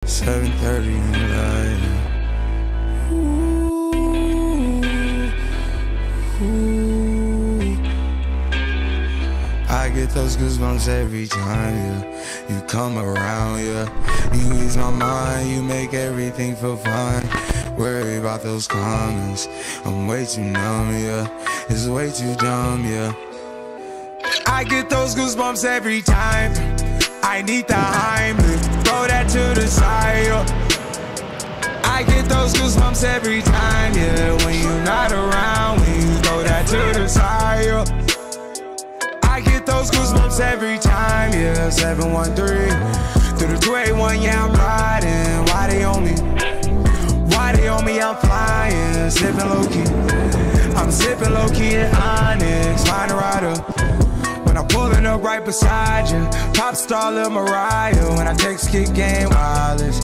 7:30 in the light. I get those goosebumps every time, yeah. You come around, yeah. You ease my mind, you make everything feel fine. Worry about those comments, I'm way too numb, yeah. It's way too dumb, yeah. I get those goosebumps every time. I need the Heimlich, throw that to the side, yeah. I get those goosebumps every time, yeah. When you're not around, when you throw that to the side, yeah. I get those goosebumps every time, yeah. 713 through the 281, yeah, I'm riding. Why they on me? Why they on me? I'm flying, sipping low key. I'm sipping low key in Onyx, find a rider. When I'm pulling up right beside you, pop star Lil Mariah. When I text kick game wireless,